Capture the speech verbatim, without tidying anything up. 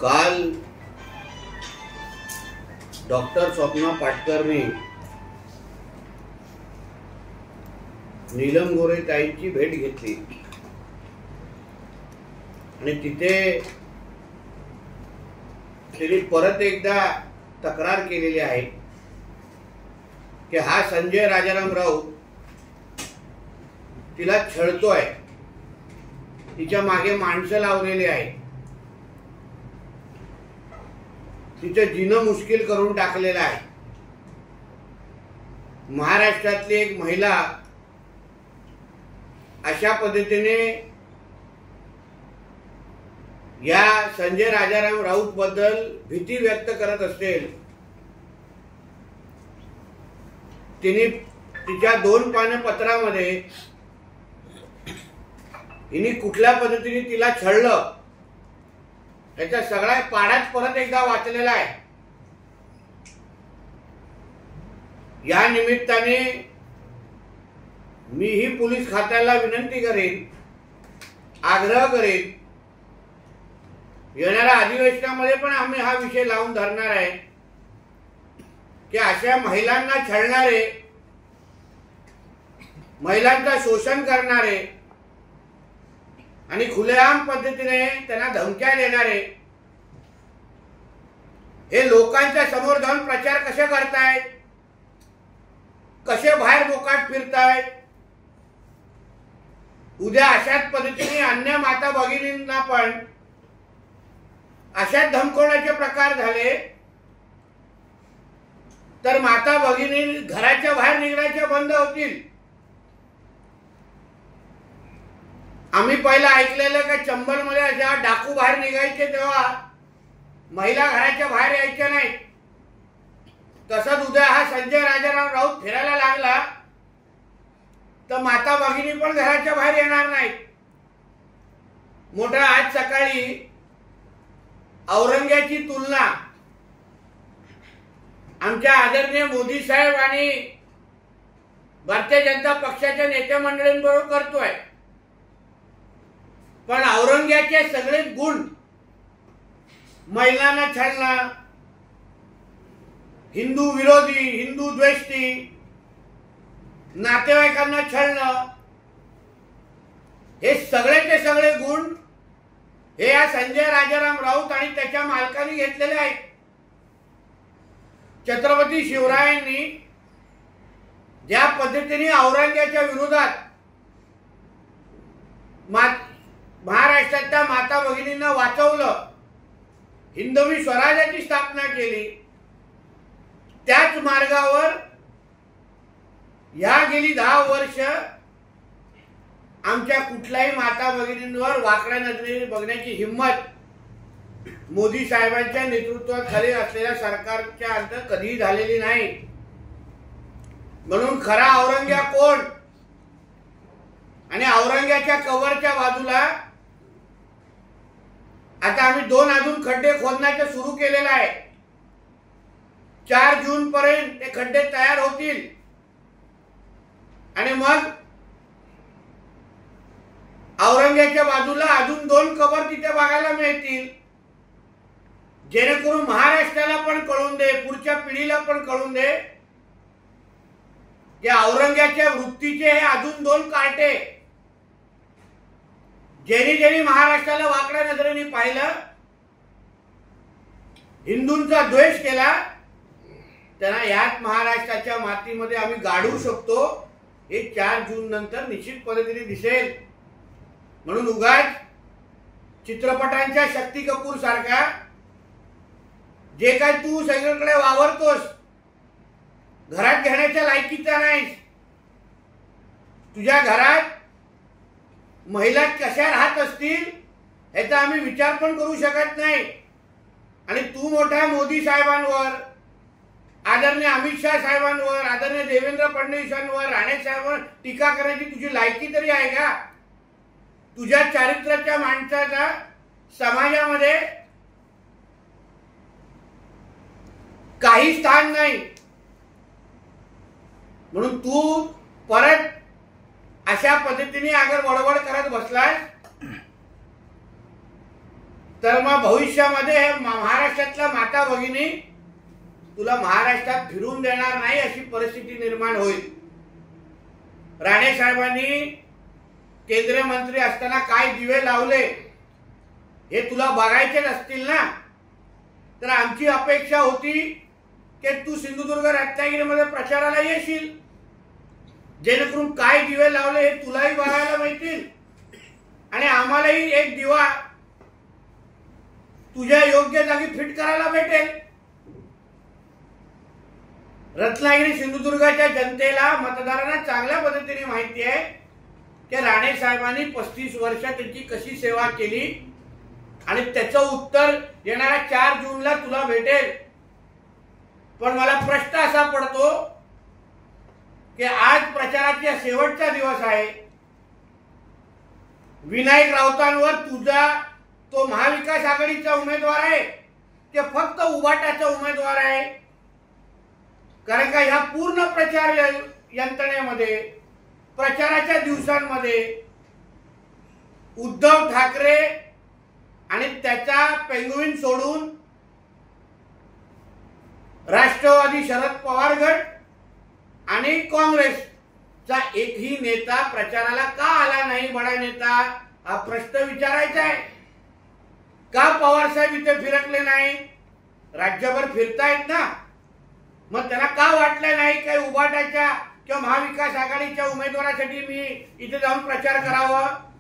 काल डॉक्टर स्वप्ना पाटकरने नीलम गोरे ताईंची भेट घेतली आणि तिथे तिने परत एकदा तक्रार केलेली आहे की हा संजय राजाराम राऊत तिला छळतोय, तिच्या मागे माणसं लावलेली आहे, तिचं जीणं मुश्किल करून टाकलेलं आहे। महाराष्ट्रातली एक महिला अशा पद्धतीने या संजय राजाराम राऊत बद्दल भीती व्यक्त करत असेल, तिने तिच्या दोन पानपत्रामध्ये हिने कुठल्या पद्धतीने तिला छळलं याचा सगळा पाढाच परत एकदा वाचलेला आहे। या निमित्ताने मी ही पोलीस खात्याला विनंती करेन, आग्रह करेन, येणाऱ्या अधिवेशनामध्ये पण आम्ही हा विषय लावून धरणार आहे की अशा महिलांना छळणारे, महिलांचं शोषण करणारे आणि खुलेआम पद्धतीने त्यांना धमक्या देणारे हे लोकांच्या समोर जाऊन प्रचार कसे करतायत, कसे बाहेर मोकाट फिरतायत, उद्या अशाच पद्धतीने अन्य माता भगिनींना पण अशाच धमकवण्याचे प्रकार झाले तर माता भगिनी घराच्या बाहेर निघण्याचे बंद होतील। आम्ही पहिला ऐकलेलं का चंबल मध्ये अशा डाकू बाहेर निघायचे तेव्हा महिला घराच्या बाहेर यायच्या नाही, तसंच उद्या हा संजय राजाराम राऊत फिरायला लागला तर माता भगिनी पण घराच्या बाहेर येणार नाहीत। मोठा आज सकाळी औरंग्याची तुलना आमच्या आदरणीय मोदी साहेब आणि भारतीय जनता पक्षाच्या नेते मंडळींबरोबर करतोय, पण औरंग्याचे सगळे गुण महिलांना छळणं, हिंदू विरोधी, हिंदू द्वेषी, नातेवाईकांना छळणं, हे सगळेचे सगळे गुण हे या संजय राजाराम राऊत आणि त्याच्या मालकांनी घेतलेले आहेत। छत्रपती शिवरायांनी ज्या पद्धतीने औरंग्याच्या विरोधात महाराष्ट्रातल्या माता भगिनींना वाचवलं, हिंदवी स्वराज्याची स्थापना केली, त्याच मार्गावर या गेली दहा वर्ष आमच्या कुठल्याही माता भगिनींवर वाकड्या नजरेने बघण्याची हिम्मत मोदी साहेबांच्या नेतृत्वाखाली असलेल्या सरकारच्या अंतर कधीही झालेली नाही। म्हणून खरा औरंग्या कोण आणि औरंग्याच्या कव्हरच्या बाजूला आता आम्ही दोन अजून खड्डे खोदण्याचे सुरू केलेलं आहे। चार जून पर्यंत ते खड्डे तयार होतील आणि मग औरंग्याच्या बाजूला अजून दोन कबर तिथे बघायला मिळतील, जेणेकरून महाराष्ट्राला पण कळून दे, पुढच्या पिढीला पण कळून दे की औरंग्याच्या वृत्तीचे हे अजून दोन कार्टे ज्यांनी ज्यांनी महाराष्ट्राला वाकड्या नजरेने पाहिलं, हिंदूंचा द्वेष केला, त्यांना याच महाराष्ट्राच्या मातीमध्ये आम्ही गाडू शकतो हे चार जून नंतर निश्चित पद्धतीने दिसेल। म्हणून उगाच चित्रपटांच्या शक्ती कपूर सारखा जे काय तू सगळीकडे वावरतोस, घरात घेण्याच्या लायकीचा नाहीस, तुझ्या घरात महिला कशा राहत असतील याचा आम्ही विचार पण करू शकत नाही आणि तू मोठ्या मोदी साहेबांवर, आदरणीय अमित शाह साहेबांवर, आदरणीय देवेंद्र फडणवीसांवर, राणे साहेबांवर टीका करायची तुझी लायकी तरी आहे का? तुझ्या चारित्र्याच्या माणसाचा समाजामध्ये काही स्थान नाही। म्हणून तू परत अशा पद्धतीने अगर वडवड करत बसलास तर मग भविष्यामध्ये हे महाराष्ट्रातल्या माता भगिनी तुला महाराष्ट्रात फिरून देणार नाही अशी परिस्थिती निर्माण होईल. राणे साहेबांनी केंद्रीय मंत्री असताना काय दिवे लावले हे तुला बघायचे नसतील ना, तर आमची अपेक्षा होती की तू सिंधुदुर्ग रत्नागिरीमध्ये प्रचाराला येशील, जेणेकरून काय दिवे लावले हे तुलाही बघायला मिळतील आणि आम्हालाही एक दिवा तुझ्या योग्य जागी फिट करायला भेटेल. रत्नागिरी सिंधुदुर्गाच्या जनतेला, मतदारांना चांगल्या पद्धतीने माहिती आहे की राणे साहेबांनी पस्तीस वर्ष त्यांची कशी सेवा केली आणि त्याचं उत्तर येणाऱ्या चार जूनला तुला भेटेल. पण मला प्रश्न असा पडतो की आज प्रचाराचा शेवटचा दिवस आहे. विनायक राऊतांवर तुझा तो महाविकास आघाडीचा उमेदवार आहे की फक्त उभाटाचा उमेदवार आहे? कारण का ह्या पूर्ण प्रचार यंत्रणेमध्ये, प्रचाराच्या दिवसांमध्ये उद्धव ठाकरे आणि त्याचा पेंगुइन सोडून राष्ट्रवादी शरद पवार गट आणि काँग्रेसचा एकही नेता प्रचाराला का आला नाही? बडा नेता, हा प्रश्न विचारायचा आहे. का पवार साहेब इथे फिरकले नाही? राज्यभर फिरतायत ना, मग त्यांना का वाटलं नाही काही उभाटाच्या किंवा महाविकास आघाडीच्या उमेदवारासाठी मी इथे जाऊन प्रचार करावा?